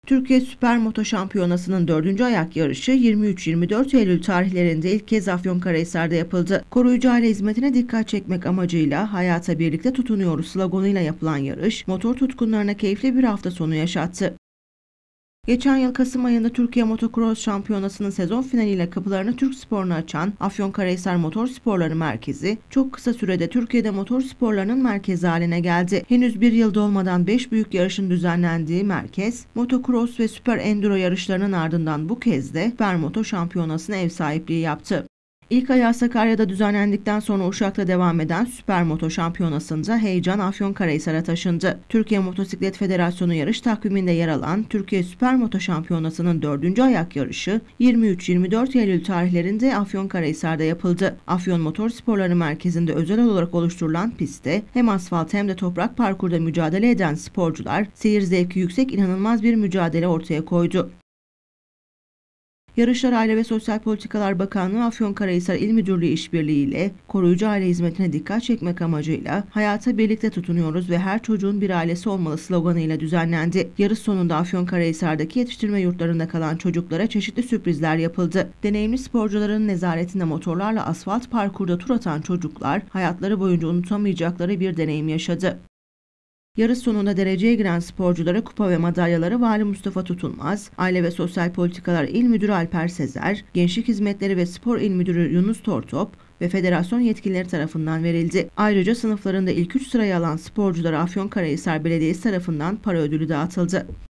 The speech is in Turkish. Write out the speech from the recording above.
Türkiye Süpermoto Şampiyonası'nın 4. ayak yarışı 23-24 Eylül tarihlerinde ilk kez Afyonkarahisar'da yapıldı. Koruyucu aile hizmetine dikkat çekmek amacıyla "Hayata birlikte tutunuyoruz" sloganıyla yapılan yarış, motor tutkunlarına keyifli bir hafta sonu yaşattı. Geçen yıl Kasım ayında Türkiye Motocross Şampiyonası'nın sezon finaliyle kapılarını Türk sporuna açan Afyonkarahisar Motor Sporları Merkezi, çok kısa sürede Türkiye'de motor sporlarının merkezi haline geldi. Henüz bir yıl dolmadan 5 büyük yarışın düzenlendiği merkez, motocross ve süper enduro yarışlarının ardından bu kez de Süpermoto Şampiyonası'na ev sahipliği yaptı. İlk ayağı Sakarya'da düzenlendikten sonra Uşak'ta devam eden Süpermoto Şampiyonası'nda heyecan Afyonkarahisar'a taşındı. Türkiye Motosiklet Federasyonu yarış takviminde yer alan Türkiye Süpermoto Şampiyonası'nın 4. ayak yarışı 23-24 Eylül tarihlerinde Afyonkarahisar'da yapıldı. Afyon Motor Sporları Merkezi'nde özel olarak oluşturulan pistte hem asfalt hem de toprak parkurda mücadele eden sporcular seyir zevki yüksek inanılmaz bir mücadele ortaya koydu. Yarışlar Aile ve Sosyal Politikalar Bakanlığı Afyonkarahisar İl Müdürlüğü işbirliği ile koruyucu aile hizmetine dikkat çekmek amacıyla "Hayata birlikte tutunuyoruz ve her çocuğun bir ailesi olmalı" sloganıyla düzenlendi. Yarış sonunda Afyonkarahisar'daki yetiştirme yurtlarında kalan çocuklara çeşitli sürprizler yapıldı. Deneyimli sporcuların nezaretinde motorlarla asfalt parkurda tur atan çocuklar hayatları boyunca unutamayacakları bir deneyim yaşadı. Yarış sonunda dereceye giren sporculara kupa ve madalyaları Vali Mustafa Tutulmaz, Aile ve Sosyal Politikalar İl Müdürü Alper Sezer, Gençlik Hizmetleri ve Spor İl Müdürü Yunus Tortop ve federasyon yetkilileri tarafından verildi. Ayrıca sınıflarında ilk 3 sırayı alan sporculara Afyonkarahisar Belediyesi tarafından para ödülü dağıtıldı.